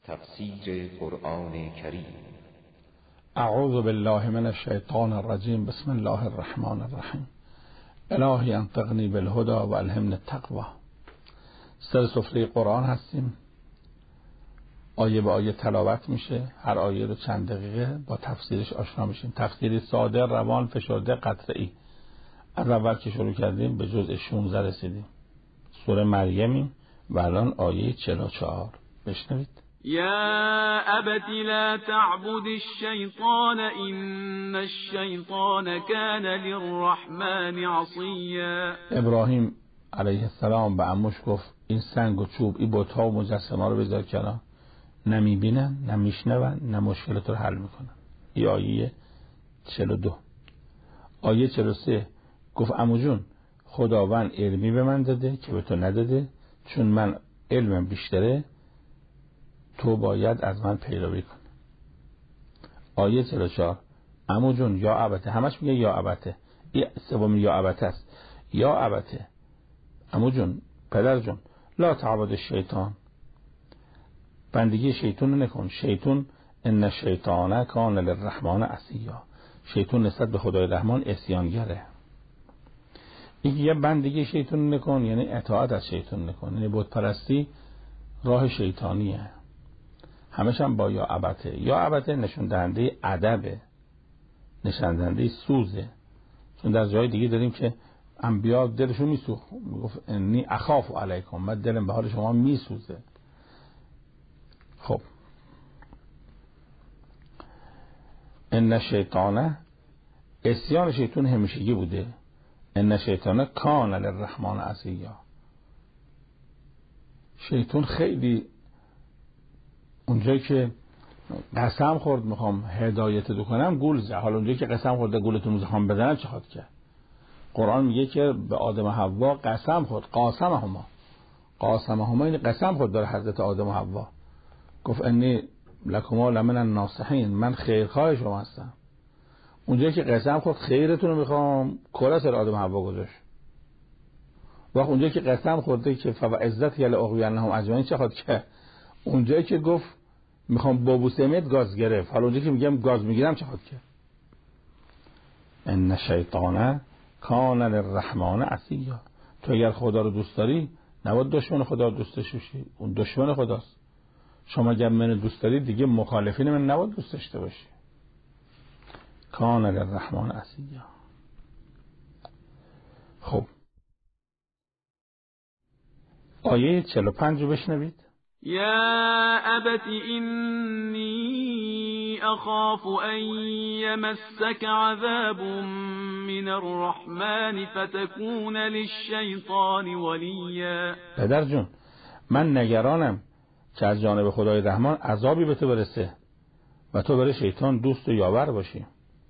تفسیر قرآن کریم. اعوذ بالله من الشیطان الرجیم. بسم الله الرحمن الرحیم. الهی انطقنی بالهدى و الهمنی التقوی. سر سفره قرآن هستیم. آیه به آیه تلاوت میشه. هر آیه رو چند دقیقه با تفسیرش آشنا میشیم. تفسیری ساده، روان، فشرده، قطعی. از اول که شروع کردیم به جزء 16 رسیدیم. سوره مریم و الان آیه 44. بشنوید. یا ابت لا تعبد الشیطان ان الشیطان کان للرحمن عصیا. ابراهیم علیه السلام به عموش گفت این سنگ و چوب، این بت‌ها و مجسمه‌ها رو بذار کنار. نمیبینن، نمیشنون، نه مشکلات رو حل میکنن. این آیه 42. آیه 43 گفت عمو جون خداوند علمی به من داده که به تو نداده، چون من علمم بیشتره، تو باید از من پیروی کن. آیه 44 عمو جون یا ابته، همش میگه یا ابته، این سوم یا ابته است. یا ابته عمو جون، پدر جون، لا تعبد الشیطان، بندگی شیطان نکن. شیطان ان الشیطان کان للرحمن عصیا، شیطان نسبت به خدای رحمان عصیانگره. این یه بندگی شیطان نکن یعنی اطاعت از شیطان نکن، یعنی بت پرستی راه شیطانیه. همش هم با یا ابته. یا ابته نشون دهنده ادبه، نشون دهنده سوزه. چون در جای دیگه داریم که انبیا دلشون میسوخت، میگفت انی اخاف علیکم، من دلم به حال شما میسوزه. خب ان شیطانه، عصیان شیطان همیشگی بوده. ان شیطانه کان للرحمن عصیا، شیطان خیلی اونجایی که قسم خورد میخوام هدایت کنم گول زد. حالا اونجایی که قسم خورده گولتون میخوام بزنم چه خواهد کرد؟ قرآن میگه که به آدم و حوا قسم خورد. قاسمهما این قسم خورد داره حضرت آدم و حوا. گفت انی لکما لمن الناصحین، من خیرخواه شما هستم. اونجایی که قسم خورد خیرتون رو میخوام، کلا سر آدم و حوا گذاشت. وقت اونجایی که قسم خورده که فوعزت یل اغوینهم اجمعین چه خواهد کرد؟ اونجایی که گفت میخوام با بوسمت گاز گرفت، حالا اونجایی که میگم گاز میگیرم چه خواهد کرد؟ ان شیطانه کان للرحمن عصیا. تو اگر خدا رو دوست داری نباید دشمن خدا رو دوست داشته باشی، اون دشمن خداست. شما اگر من دوست داری دیگه مخالفین من نباید دوست داشته باشی. کان للرحمن عصیا. خب آیه 45 رو بشنوید. یا ابت اینی اخاف ان یمسک عذاب من الرحمن فتکون للشیطان ولیا. پدر جون من نگرانم که از جانب خدای رحمان عذابی به تو برسه و تو برای شیطان دوست و یاور باشی.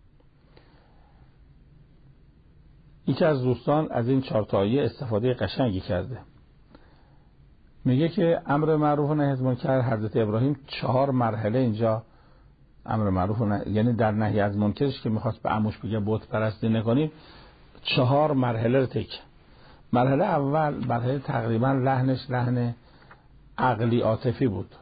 یکی از دوستان از این 4 تا آیه استفاده قشنگی کرده. میگه که امر معروف و نهی از منکر، حضرت ابراهیم 4 مرحله اینجا امر معروف و یعنی در نهی از منکرش که میخواست به عموش بگه بت پرستی نکنیم، 4 مرحله رو تک. مرحله اول مرحله تقریبا لحنش لحن عقلی عاطفی بود.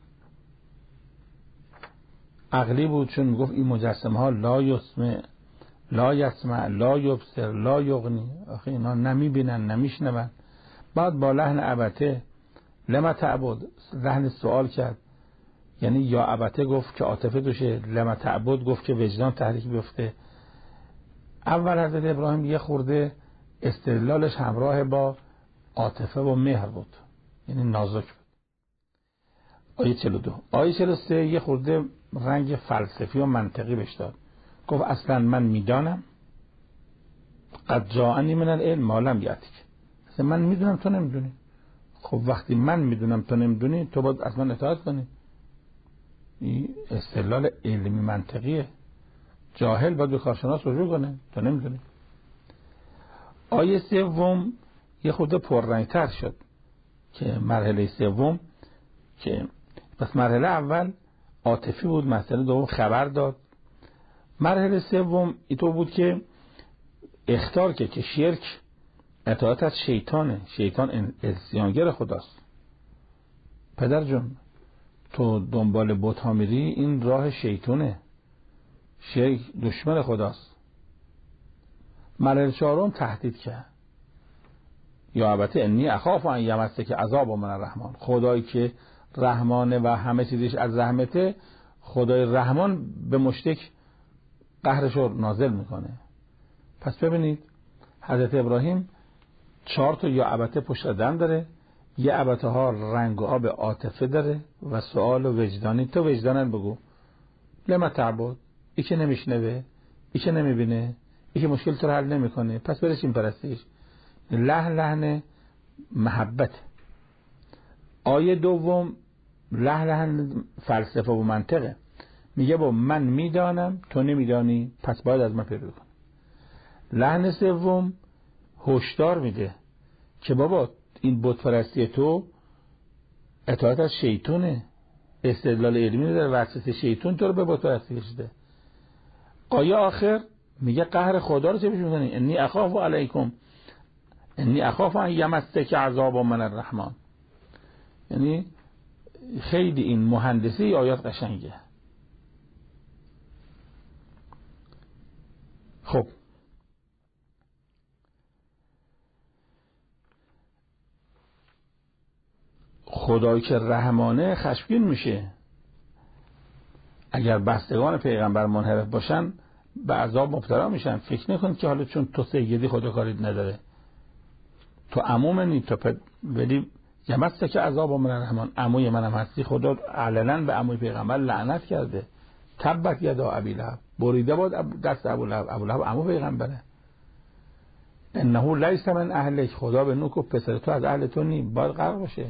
عقلی بود چون میگفت این مجسمه ها لا یسمع لا یسمع لا یبصر لا یغنی، آخه اینا نمیبینن نمیشنون. بعد با لحن ابته لما تعبد، لحن سوال کرد، یعنی یا ابته گفت که عاطفه توشه، لما تعبد گفت که وجدان تحریک بیفته. اول حضرت ابراهیم یه خورده استدلالش همراه با عاطفه و مهر بود، یعنی نازک بود. آیه 42. آیه 43 یه خورده رنگ فلسفی و منطقی بهش داد. گفت اصلا من میدانم قد جاءنی من العلم ما لم یأتک، اصلا من میدونم تو نمیدونی. خب وقتی من میدونم تو نمیدونی تو باید از من اطاعت کنی. این استدلال علمی منطقیه. جاهل باید به کارشناس رجوع کنه، تو نمیدونی. آیه 3 یه خورده پررنگتر شد که مرحله 3 که پس مرحله اول عاطفی بود، مرحله دوم خبر داد، مرحله 3 اینطور بود که اخطار که شرک اطاعت از شیطانه، شیطان عصیانگر خداست. پدر جون تو دنبال بت ها میری، این راه شیطونه، شیخ دشمن خداست. ملل چهارم تهدید کرد، یا البته انی اخاف ان یمسک عذاب من الرحمن، خدایی که رحمانه و همه چیزش از رحمته، خدای رحمان به مشتک قهرش رو نازل میکنه. پس ببینید حضرت ابراهیم 4 تا یا البته پشت دم داره، یه البته ها رنگ و آب عاطفه داره و سوال و وجدانی. تو وجدانن بگو لما تعبد، ای که نمیشنوه، ای که نمیبینه، ای که مشکل تو رو حل نمیکنه، پس برسیم پرستیش. لحن محبت. آیه دوم لحن فلسفه و منطقه، میگه با من میدانم تو نمیدانی پس باید از من پیروی کن. لحن سوم هشدار میده که بابا این بت پرستی تو اطاعت از شیطونه، استدلال علمی داره، وسوسه شیطون تو رو به بت پرستی کشیده. آیه آخر میگه قهر خدا رو چه پیش میکنی؟ انی اخاف علیکم انی اخاف ان یمسک عذاب من الرحمن. یعنی خیلی این مهندسی آیات قشنگه. خب خدایی که رحمانه خشمگین میشه اگر بستگان پیغمبر منحرف باشن، به عذاب مبتلا میشن. فکر نکن که حالا چون تو سیدی خدا کاریت نداره، تو عمومنی، تو ولی یمسک عذاب من الرحمن، عموی منم هستی. خدا علنا به عموی پیغمبر لعنت کرده، تبت یدا ابی لهب، بریده باد دست ابو لهب. ابو لهب عمو پیغمبره. انه لیس من اهلک، خدا به نوح گفت پسر تو از اهل تو نی، باید غرق باشه.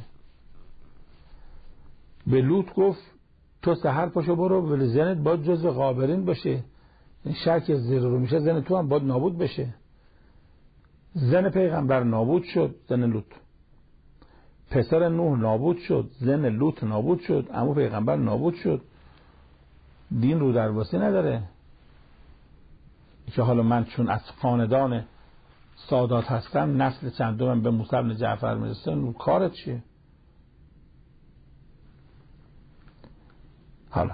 به لوط گفت تو سحر پاشو برو ولی زنت باید جزو غابرین باشه، این شک زیر رو میشه زن تو هم باید نابود بشه. زن پیغمبر نابود شد، زن لوط. پسر نوح نابود شد، زن لوط نابود شد، عمو پیغمبر نابود شد. دین رو درواسی نداره که حالا من چون از خاندان سادات هستم نسل چندمم به موسی بن جعفر میرسه، کارت چیه؟ حالا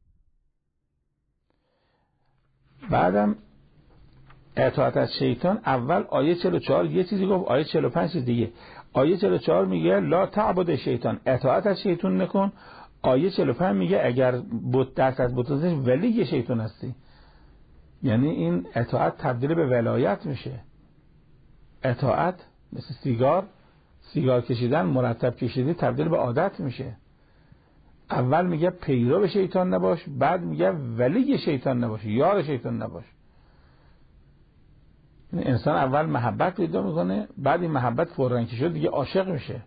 بعدم اطاعت از شیطان. اول آیه 44 یه چیزی گفت، آیه 45 چیز دیگه. آیه 44 میگه لا تعبد شیطان، اطاعت از شیطان نکن. آیه 45 میگه اگر بت دست از بت ولی شیطان هستی. یعنی این اطاعت تبدیل به ولایت میشه. اطاعت مثل سیگار کشیدن، مرتب کشیدی تبدیل به عادت میشه. اول میگه پیرو شیطان نباش، بعد میگه ولی شیطان نباش، یار شیطان نباش. انسان اول محبت پیدا میکنه، بعد این محبت فوراً که شد دیگه عاشق میشه.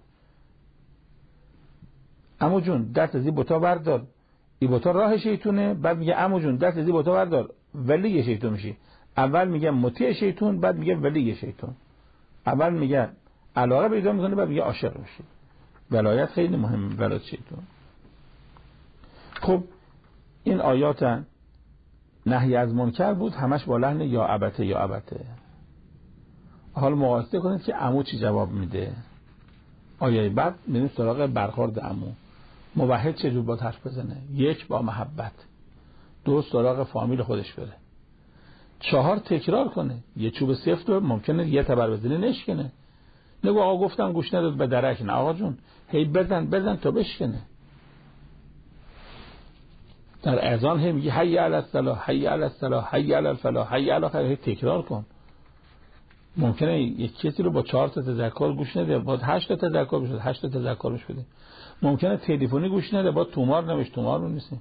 عمو جون دست از این بتا بردار، این بتا راه شیطونه. بعد میگه عمو جون دست از این بتا بردار، ولی شیطان میشی. اول میگه مطیع شیطان، بعد میگه ولی شیطان. اول میگه علاقه پیدا میکنه، بعد میگه عاشق میشی. ولایت خیلی مهمه، ولایت شیطان. خب این آیات نهی از منکر بود، همش با لحن یا ابته یا ابته. حالا مقایسه کنید که عمو چی جواب میده. آیه بعد میریم سراغ برخورد عمو. موحد چجور با حرف بزنه؟ 1 با محبت، 2 سراغ فامیل خودش بره، 4 تکرار کنه. یه چوب سفت رو ممکنه یه تبر بزنی نشکنه. نگو آقا گفتم گوش نداد به درک. نه آقا جون هی بزن تا بشکنه. در اذان هم میگه حی علی الصلاح، حی علی الصلاح، حی علی الفلاح، حی علی خیر. تکرار کن. ممکنه یک کسی رو با 4 تا تذکر گوش نده، با 8 تا تذکر بشه، 8 تا تذکر بشه بده. ممکنه تلفنی گوش نده، با تومار نمیشه، تومار نیست.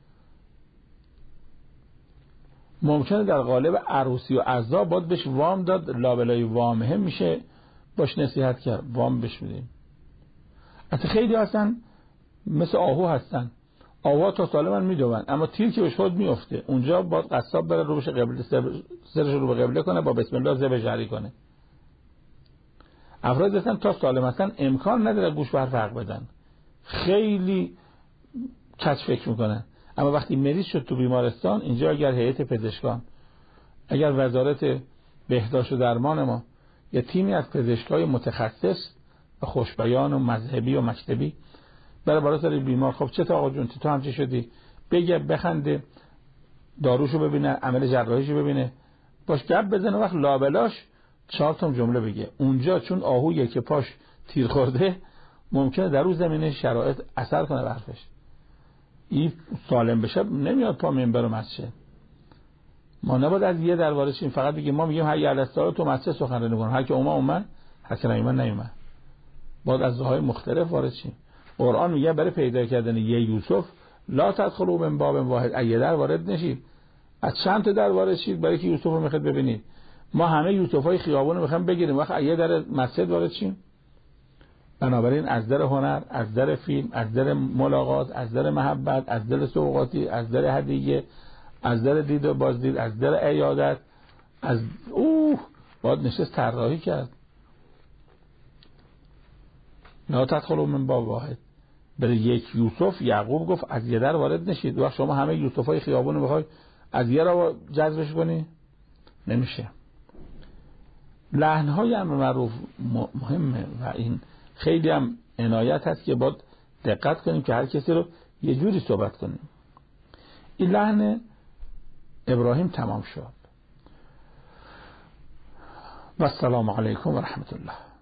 ممکنه در قالب عروسی و عزا باید بهش وام داد، لابلای وامه میشه باش نصیحت کرد، وام بهش میدیم. حتی خیلی هستن مثل آهو هستن، آهو تا سالمن میدوون اما تیر که بهش خود میفته. اونجا باید قصاب بره رو بشه قبله، سرش رو به قبله کنه، با بسم الله ذبح جاری کنه. افراد هستن تا سالم هستن امکان نداره گوش به حرف حق بدن، خیلی کج فکر میکنن. اما وقتی مریض شد تو بیمارستان، اینجا اگر هیئت پزشکان، اگر وزارت بهداشت و درمان ما یا تیمی از پزشکای متخصص و خوشبیان و مذهبی و مکتبی برای بالا سر بیمار. خب چه آقا جون تو هم چه شدی؟ بگه، بخنده، داروشو ببینه، عمل جراحیشو ببینه، باش گپ بزنه. وقت لابلاش 4 تا جمله بگه. اونجا چون آهویه که پاش تیر خورده ممکنه در اون زمینه شرایط اثر کنه به حرفش. این سالم بشه نمیاد پا منبر و مسجد. ما نباید از یه در وارد شیم فقط بگیم ما میگیم حی علی الصلاه تو مسجد سخنرانی کنیم، هر کی اومد هر کی نیومد. باید از راههای مختلف وارد شیم. قرآن میگه برای پیدا کردن یه یوسف لا تدخلوا من باب واحد، یه در وارد نشید، از چند تا در وارد شید برای که یوسف رو میخواد ببینید. ما همه یوسفای خیابون رو میخوایم بگیریم، وقت یه در مسجد وارد شیم. بنابراین از در هنر، از در فیلم، از در ملاقات، از در محبت، از در سوغاتی، از در هدیه، از در دید و بازدید، از در عیادت، از باید نشست طراحی کرد. لا تدخلوا من باب واحد. برای یک یوسف یعقوب گفت از یه در وارد نشید. وقت شما همه یوسفای خیابون رو بخوای از یه را جذبش کنی نمیشه. لحن‌های امر معروف مهمه و این خیلی هم عنایت هست که باید دقت کنیم که هر کسی رو یه جوری صحبت کنیم. این لحن ابراهیم تمام شد. و السلام علیکم و رحمت الله.